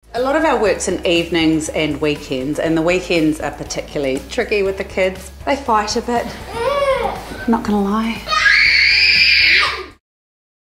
A lot of our work's in evenings and weekends, and the weekends are particularly tricky with the kids. They fight a bit, not gonna lie.